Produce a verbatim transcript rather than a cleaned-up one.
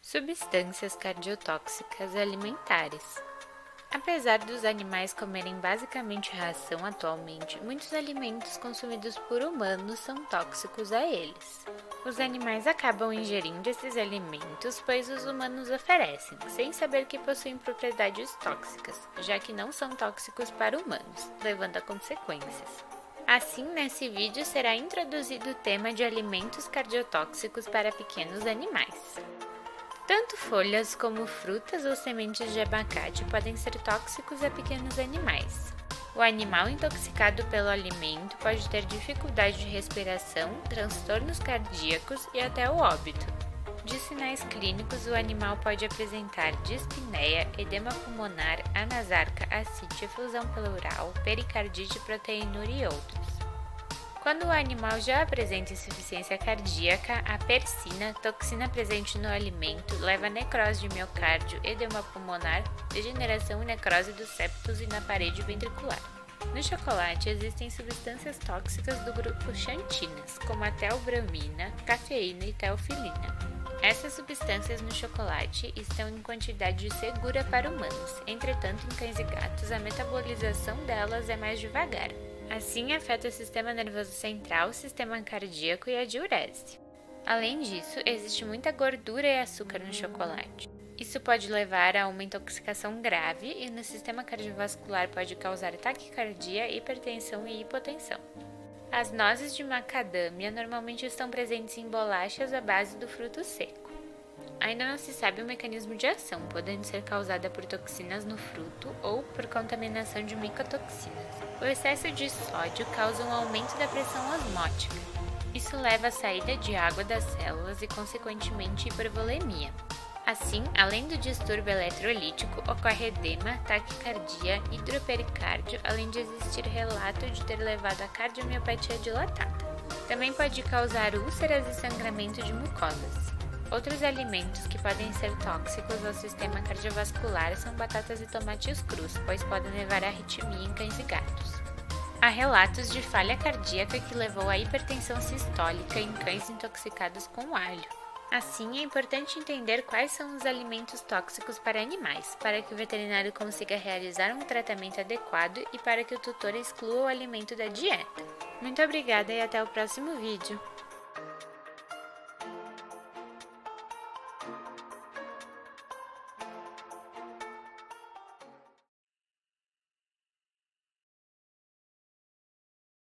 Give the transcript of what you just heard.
Substâncias cardiotóxicas alimentares. Apesar dos animais comerem basicamente ração atualmente, muitos alimentos consumidos por humanos são tóxicos a eles. Os animais acabam ingerindo esses alimentos, pois os humanos oferecem, sem saber que possuem propriedades tóxicas, já que não são tóxicos para humanos, levando a consequências. Assim, nesse vídeo será introduzido o tema de alimentos cardiotóxicos para pequenos animais. Tanto folhas como frutas ou sementes de abacate podem ser tóxicos a pequenos animais. O animal intoxicado pelo alimento pode ter dificuldade de respiração, transtornos cardíacos e até o óbito. De sinais clínicos, o animal pode apresentar dispneia, edema pulmonar, anasarca, ascite, efusão pleural, pericardite, proteinúria e outros. Quando o animal já apresenta insuficiência cardíaca, a persina, toxina presente no alimento, leva a necrose de miocárdio, edema pulmonar, degeneração e necrose dos septos e na parede ventricular. No chocolate existem substâncias tóxicas do grupo xantinas, como a teobromina, cafeína e teofilina. Essas substâncias no chocolate estão em quantidade segura para humanos, entretanto em cães e gatos a metabolização delas é mais devagar. Assim, afeta o sistema nervoso central, o sistema cardíaco e a diurese. Além disso, existe muita gordura e açúcar no chocolate. Isso pode levar a uma intoxicação grave e no sistema cardiovascular pode causar taquicardia, hipertensão e hipotensão. As nozes de macadâmia normalmente estão presentes em bolachas à base do fruto seco. Ainda não se sabe o mecanismo de ação, podendo ser causada por toxinas no fruto ou por contaminação de micotoxinas. O excesso de sódio causa um aumento da pressão osmótica. Isso leva à saída de água das células e, consequentemente, hipervolemia. Assim, além do distúrbio eletrolítico, ocorre edema, taquicardia, hidropericárdio, além de existir relato de ter levado a cardiomiopatia dilatada. Também pode causar úlceras e sangramento de mucosas. Outros alimentos que podem ser tóxicos ao sistema cardiovascular são batatas e tomates crus, pois podem levar a arritmia em cães e gatos. Há relatos de falha cardíaca que levou à hipertensão sistólica em cães intoxicados com alho. Assim, é importante entender quais são os alimentos tóxicos para animais, para que o veterinário consiga realizar um tratamento adequado e para que o tutor exclua o alimento da dieta. Muito obrigada e até o próximo vídeo!